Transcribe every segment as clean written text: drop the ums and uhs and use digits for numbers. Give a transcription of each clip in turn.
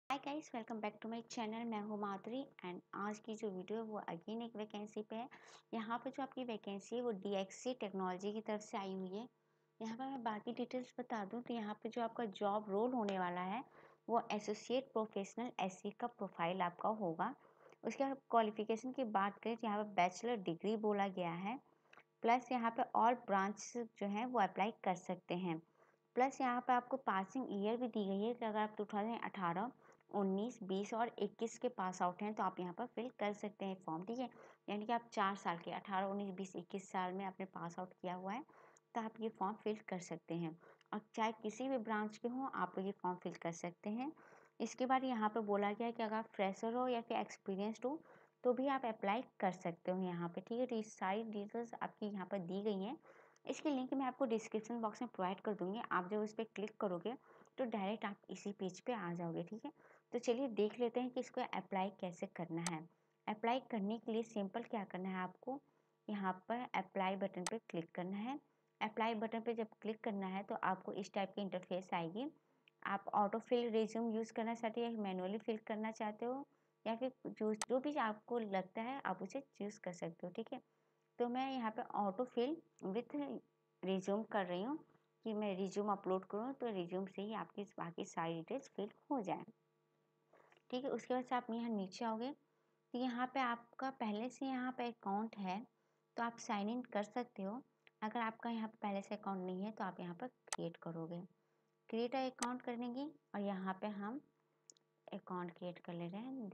Hi guys, welcome back to my channel. मैं हूँ माधुरी and आज की जो वीडियो है वो अगेन एक वैकेंसी पे है। यहाँ पे जो आपकी वैकेंसी है वो DXC टेक्नोलॉजी की तरफ से आई हुई है। यहाँ पर मैं बाकी डिटेल्स बता दूँ तो यहाँ पे जो आपका जॉब रोल होने वाला है वो एसोसिएट प्रोफेशनल SC का प्रोफाइल आपका होगा। उसके बाद क्वालिफिकेशन की बात करें तो यहाँ पर बैचलर डिग्री बोला गया है, प्लस यहाँ पे और ब्रांच जो है वो अप्लाई कर सकते हैं। प्लस यहाँ पे आपको पासिंग ईयर भी दी गई है कि अगर आप 2018, 19, 20 और 21 के पास आउट हैं तो आप यहाँ पर फिल कर सकते हैं फॉर्म। ठीक है, यानी कि आप 4 साल के 18, 19, 20, 21 साल में आपने पास आउट किया हुआ है तो आप ये फॉर्म फिल कर सकते हैं। और चाहे किसी भी ब्रांच के हों आप ये फॉर्म फिल कर सकते हैं। इसके बाद यहाँ पर बोला गया है कि अगर आप फ्रेशर हो या फिर एक्सपीरियंसड हो तो भी आप अप्लाई कर सकते हो यहाँ पे। ठीक है, तो ये सारी डिटेल्स आपकी यहाँ पर दी गई हैं। इसकी लिंक मैं आपको डिस्क्रिप्शन बॉक्स में प्रोवाइड कर दूँगी। आप जब उस पर क्लिक करोगे तो डायरेक्ट आप इसी पेज पे आ जाओगे। ठीक है, तो चलिए देख लेते हैं कि इसको अप्लाई कैसे करना है। अप्लाई करने के लिए सिंपल क्या करना है, आपको यहाँ पर अप्लाई बटन पे क्लिक करना है। अप्लाई बटन पे जब क्लिक करना है तो आपको इस टाइप की इंटरफेस आएगी। आप ऑटो फिल रिज्यूम यूज़ करना चाहते हो या मैनुअली फिल करना चाहते हो या फिर जो भी आपको लगता है आप उसे चूज़ कर सकते हो। ठीक है, तो मैं यहाँ पे ऑटो फिल विथ रिज्यूम कर रही हूँ कि मैं रिज्यूम अपलोड करूँ तो रिज्यूम से ही आपकी बाकी सारी डिटेल्स फिल हो जाए। ठीक है, उसके बाद से आप यहाँ नीचे आओगे तो यहाँ पे आपका पहले से यहाँ पे अकाउंट है तो आप साइन इन कर सकते हो। अगर आपका यहाँ पे पहले से अकाउंट नहीं है तो आप यहाँ पर क्रिएट करोगे। क्रिएट अकाउंट करने की और यहाँ पे हम अकाउंट क्रिएट कर ले रहे हैं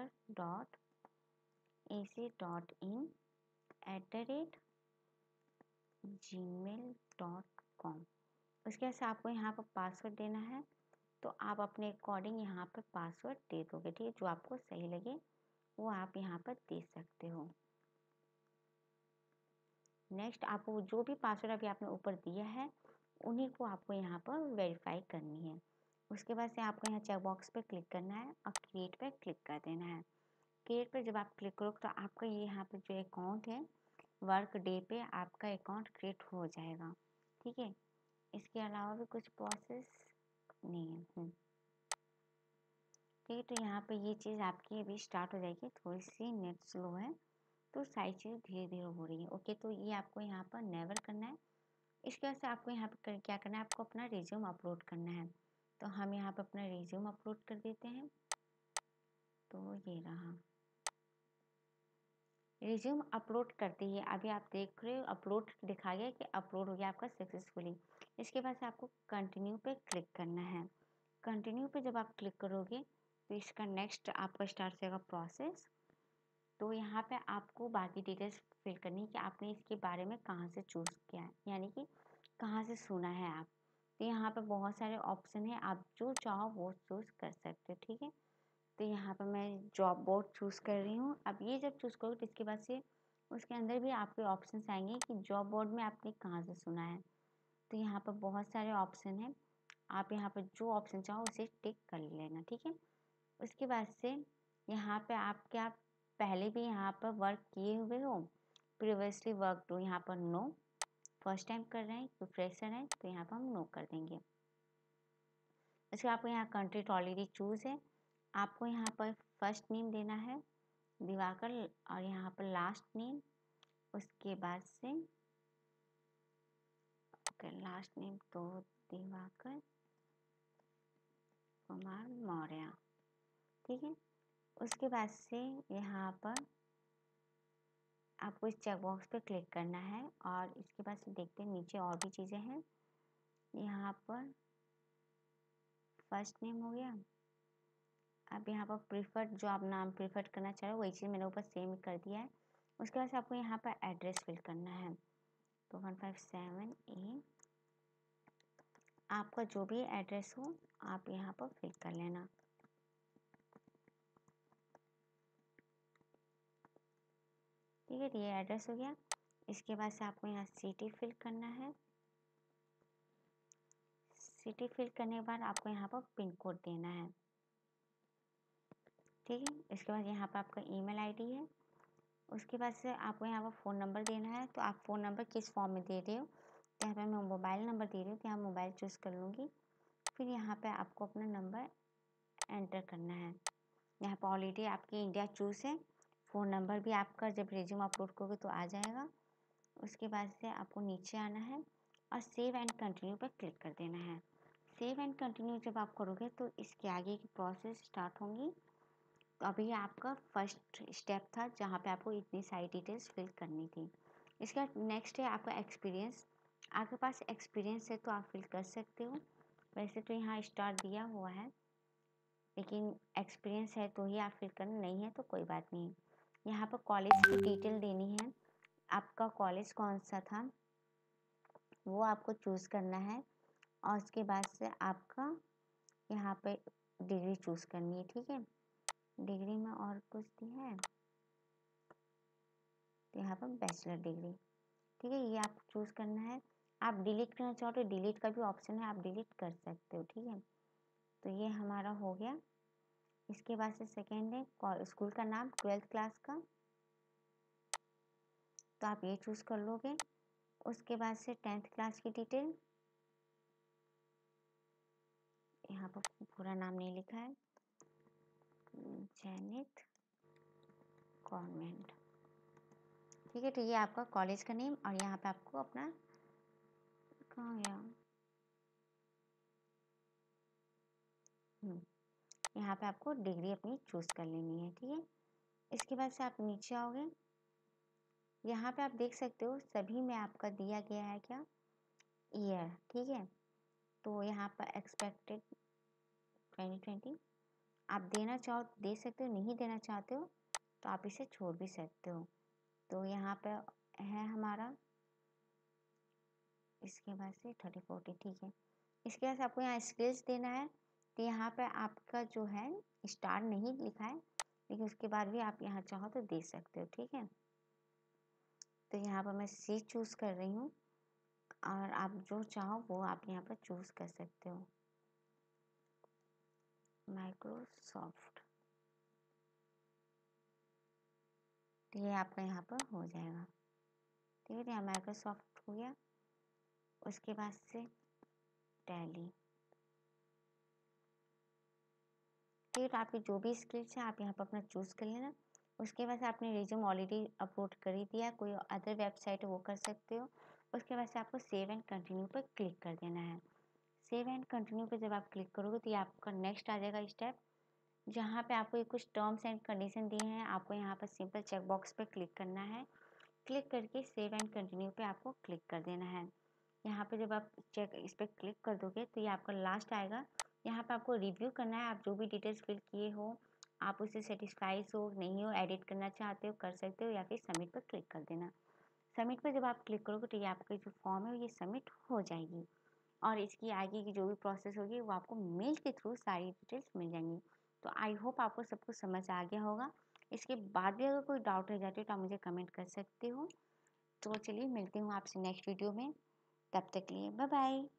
divakar.ac.in@gmail.com। उसके बाद से आपको यहाँ पर पासवर्ड देना है तो आप अपने अकॉर्डिंग यहाँ पर पासवर्ड दे दोगे। ठीक है, जो आपको सही लगे वो आप यहाँ पर दे सकते हो। नेक्स्ट आपको जो भी पासवर्ड अभी आपने ऊपर दिया है उन्हीं को आपको यहाँ पर वेरीफाई करनी है। उसके बाद से आपको यहाँ चेक बॉक्स पर क्लिक करना है और क्रिएट पर क्लिक कर देना है। क्रिएट पर जब आप क्लिक करोगे तो आपका ये यहाँ पर जो अकाउंट है वर्क डे पे आपका अकाउंट क्रिएट हो जाएगा। ठीक है, इसके अलावा भी कुछ प्रोसेस नहीं है। ठीक है, तो यहाँ पे ये चीज़ आपकी अभी स्टार्ट हो जाएगी। थोड़ी सी नेट स्लो है तो सारी चीज़ धीरे धीरे हो रही है। ओके, तो ये आपको यहाँ पर नेवर करना है। इसके बाद से आपको यहाँ पर क्या करना है, आपको अपना रिज्यूम अपलोड करना है। तो हम यहाँ पर अपना रिज्यूम अपलोड कर देते हैं। तो ये रहा रिज्यूम अपलोड करते ही अभी आप देख रहे हो अपलोड दिखा गया कि अपलोड हो गया आपका सक्सेसफुली। इसके बाद से आपको कंटिन्यू पे क्लिक करना है। कंटिन्यू पे जब आप क्लिक करोगे तो इसका नेक्स्ट आपका स्टार्ट होगा प्रोसेस। तो यहाँ पे आपको बाकी डिटेल्स फिल करनी है कि आपने इसके बारे में कहाँ से चूज़ किया है, यानी कि कहाँ से सुना है आप। तो यहाँ पे बहुत सारे ऑप्शन है, आप जो चाहो वो चूज़ कर सकते हो। ठीक है, तो यहाँ पर मैं जॉब बोर्ड चूज़ कर रही हूँ। अब ये जब चूज़ करोगे तो इसके बाद से उसके अंदर भी आपके ऑप्शन आएंगे कि जॉब बोर्ड में आपने कहाँ से सुना है। तो यहाँ पर बहुत सारे ऑप्शन हैं, आप यहाँ पर जो ऑप्शन चाहो उसे टिक कर लेना। ठीक है, उसके बाद से यहाँ पे आप क्या पहले भी यहाँ पर वर्क किए हुए हो, प्रीवियसली वर्क टू, यहाँ पर नो, फर्स्ट टाइम कर रहे हैं तो फ्रेशर है तो यहाँ पर हम नो कर देंगे। इसके आपको यहाँ कंट्री ऑलरेडी चूज़ है, आपको यहाँ पर फर्स्ट नेम देना है दिवाकर और यहाँ पर लास्ट नेम। उसके बाद से लास्ट नेम तो दिवाकर कुमार मौर्य। ठीक है, उसके बाद से यहाँ पर आपको इस चेक बॉक्स पे क्लिक करना है और इसके बाद से देखते हैं नीचे और भी चीज़ें हैं। यहाँ पर फर्स्ट नेम हो गया। अब यहाँ पर प्रीफर्ड जो आप नाम प्रीफर्ड करना चाह रहे हो वही चीज़ मैंने ऊपर सेम कर दिया है। उसके बाद से आपको यहाँ पर एड्रेस फिल करना है। तो 157A आपका जो भी एड्रेस हो आप यहाँ पर फिल कर लेना। ठीक है, ये एड्रेस हो गया। इसके बाद से आपको यहाँ सिटी फिल करना है। सिटी फिल करने के बाद आपको यहाँ पर पिन कोड देना है। ठीक है, इसके बाद यहाँ पर आपका ईमेल आईडी है। उसके बाद से आपको यहाँ पर फ़ोन नंबर देना है। तो आप फ़ोन नंबर किस फॉर्म में दे रहे हो, तो यहाँ पर मैं मोबाइल नंबर दे रही हूँ तो यहाँ मोबाइल चूज़ कर लूँगी। फिर यहाँ पे आपको अपना नंबर एंटर करना है। यहाँ पर ऑलरेडी आपकी इंडिया चूज़ है। फ़ोन नंबर भी आपका जब रिज्यूम अपलोड करोगे तो आ जाएगा। उसके बाद से आपको नीचे आना है और सेव एंड कंटिन्यू पर क्लिक कर देना है। सेव एंड कंटिन्यू जब आप करोगे तो इसके आगे की प्रोसेस स्टार्ट होंगी। तो अभी आपका फर्स्ट स्टेप था जहाँ पे आपको इतनी सारी डिटेल्स फिल करनी थी। इसके बाद नेक्स्ट है आपका एक्सपीरियंस। आपके पास एक्सपीरियंस है तो आप फिल कर सकते हो। वैसे तो यहाँ स्टार दिया हुआ है, लेकिन एक्सपीरियंस है तो ही आप फिल करना, नहीं है तो कोई बात नहीं। यहाँ पर कॉलेज की डिटेल देनी है। आपका कॉलेज कौन सा था वो आपको चूज़ करना है और उसके बाद से आपका यहाँ पे डिग्री चूज़ करनी है। ठीक है, डिग्री में और कुछ दिया है तो यहाँ पर बैचलर डिग्री। ठीक है, ये आपको चूज़ करना है। आप डिलीट करना चाहो तो डिलीट का भी ऑप्शन है, आप डिलीट कर सकते हो। ठीक है, तो ये हमारा हो गया। इसके बाद से सेकेंड है स्कूल का नाम 12th क्लास का, तो आप ये चूज़ कर लोगे। उसके बाद से 10th क्लास की डिटेल, यहाँ पर पूरा नाम नहीं लिखा है, जैनित कॉन्वेंट। ठीक है, तो ये आपका कॉलेज का नेम और यहाँ पे आपको अपना कहाँ गया यहाँ पे आपको डिग्री अपनी चूज़ कर लेनी है। ठीक है, इसके बाद से आप नीचे आओगे। यहाँ पे आप देख सकते हो सभी में आपका दिया गया है क्या, ईयर। ठीक है, तो यहाँ पर एक्सपेक्टेड 2020 आप देना चाहो दे सकते हो, नहीं देना चाहते हो तो आप इसे छोड़ भी सकते हो। तो यहाँ पे है हमारा, इसके बाद से 30-40। ठीक है, इसके बाद से आपको यहाँ स्किल्स देना है। तो यहाँ पे आपका जो है स्टार नहीं लिखा है, लेकिन उसके बाद भी आप यहाँ चाहो तो दे सकते हो। ठीक है, तो यहाँ पर मैं सी चूज़ कर रही हूँ और आप जो चाहो वो आप यहाँ पर चूज़ कर सकते हो, माइक्रोसॉफ्ट। तो ये आपका यहाँ पर हो जाएगा। ठीक है, यहाँ माइक्रोसॉफ्ट हो गया। उसके बाद से टैली। ठीक है, तो आपकी जो भी स्किल्स है आप यहाँ पर अपना चूज़ कर लेना। उसके बाद से आपने रिज्यूम ऑलरेडी अपलोड कर ही दिया, कोई अदर वेबसाइट है वो कर सकते हो। उसके बाद से आपको सेव एंड कंटिन्यू पर क्लिक कर देना है। सेव एंड कंटिन्यू पे जब आप क्लिक करोगे तो ये आपका नेक्स्ट आ जाएगा स्टेप, जहाँ पे आपको कुछ टर्म्स एंड कंडीशन दिए हैं। आपको यहाँ पर सिंपल चेक बॉक्स पे क्लिक करना है। क्लिक करके सेव एंड कंटिन्यू पे आपको क्लिक कर देना है। यहाँ पे जब आप इस पर क्लिक कर दोगे तो ये आपका लास्ट आएगा। यहाँ पे आपको रिव्यू करना है, आप जो भी डिटेल्स फिल किए हो आप उससे सेटिस्फाइज हो नहीं हो, एडिट करना चाहते हो कर सकते हो, या फिर सबमिट पर क्लिक कर देना। सबमिट पर जब आप क्लिक करोगे तो ये आपकी जो फॉर्म है ये सबमिट हो जाएगी और इसकी आगे की जो भी प्रोसेस होगी वो आपको मेल के थ्रू सारी डिटेल्स मिल जाएंगी। तो आई होप आपको सब कुछ समझ आ गया होगा। इसके बाद भी अगर कोई डाउट रह जाते हो तो आप मुझे कमेंट कर सकते हो। तो चलिए मिलती हूँ आपसे नेक्स्ट वीडियो में, तब तक के लिए बाय बाय।